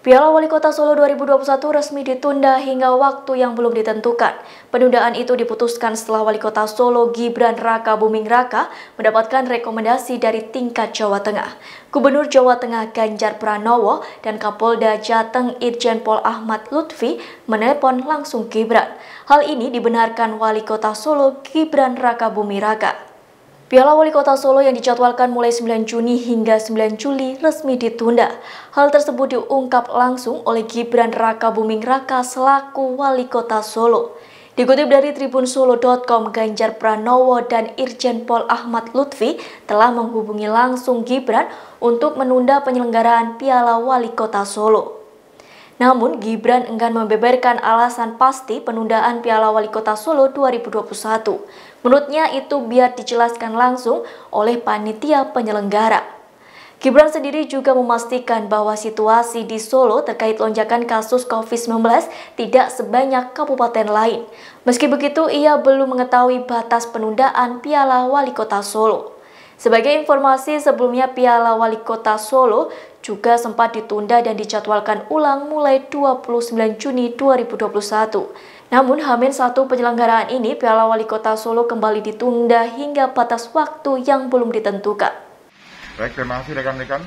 Piala Wali Kota Solo 2021 resmi ditunda hingga waktu yang belum ditentukan. Penundaan itu diputuskan setelah Wali Kota Solo Gibran Raka Buming Raka mendapatkan rekomendasi dari tingkat Jawa Tengah. Gubernur Jawa Tengah Ganjar Pranowo dan Kapolda Jateng Irjen Pol Ahmad Lutfi menelepon langsung Gibran. Hal ini dibenarkan Wali Kota Solo Gibran Raka Buming Raka. Piala Wali Kota Solo yang dijadwalkan mulai 9 Juni hingga 9 Juli resmi ditunda. Hal tersebut diungkap langsung oleh Gibran Raka Buming Raka selaku Wali Kota Solo. Dikutip dari tribunsolo.com, Ganjar Pranowo dan Irjen Pol Ahmad Lutfi telah menghubungi langsung Gibran untuk menunda penyelenggaraan Piala Wali Kota Solo. Namun, Gibran enggan membeberkan alasan pasti penundaan Piala Wali Kota Solo 2021. Menurutnya itu biar dijelaskan langsung oleh panitia penyelenggara. Gibran sendiri juga memastikan bahwa situasi di Solo terkait lonjakan kasus COVID-19 tidak sebanyak kabupaten lain. Meski begitu, ia belum mengetahui batas penundaan Piala Wali Kota Solo. Sebagai informasi, sebelumnya Piala Wali Kota Solo juga sempat ditunda dan dijadwalkan ulang mulai 29 Juni 2021. Namun, H-1 penyelenggaraan ini, Piala Wali Kota Solo kembali ditunda hingga batas waktu yang belum ditentukan. Baik, terima kasih rekan-rekan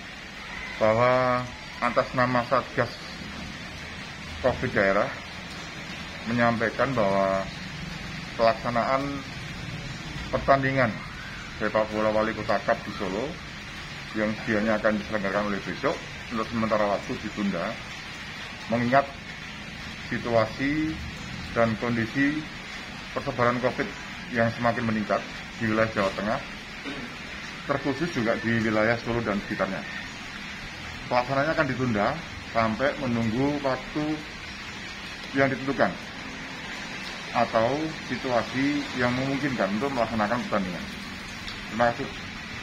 bahwa atas nama Satgas COVID daerah menyampaikan bahwa pelaksanaan pertandingan sepak bola Wali Kota Cup di Solo yang sedianya akan diselenggarakan oleh besok untuk sementara waktu ditunda mengingat situasi dan kondisi persebaran COVID yang semakin meningkat di wilayah Jawa Tengah, terkhusus juga di wilayah Solo dan sekitarnya. Pelaksanaannya akan ditunda sampai menunggu waktu yang ditentukan atau situasi yang memungkinkan untuk melaksanakan pertandingan. Terima kasih.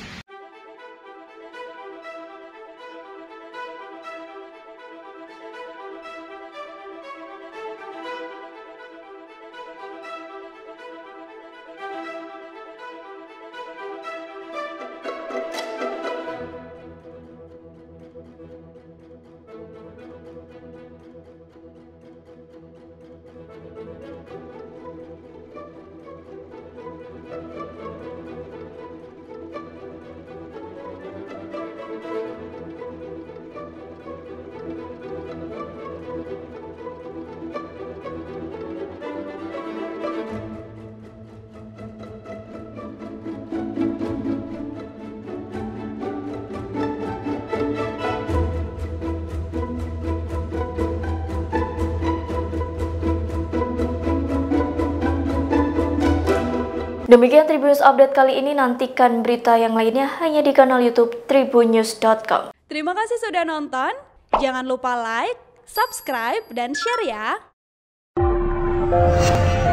Demikian Tribun News Update kali ini, nantikan berita yang lainnya hanya di kanal YouTube tribunnews.com. Terima kasih sudah nonton, jangan lupa like, subscribe, dan share ya!